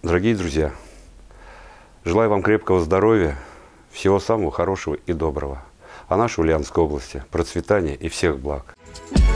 Дорогие друзья, желаю вам крепкого здоровья, всего самого хорошего и доброго. А нашей Ульяновской области процветания и всех благ.